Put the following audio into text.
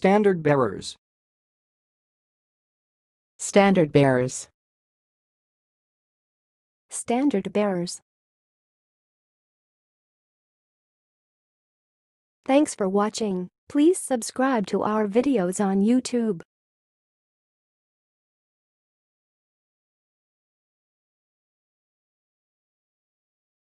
Standard bearers. Standard bearers. Standard bearers. Thanks for watching. Please subscribe to our videos on YouTube.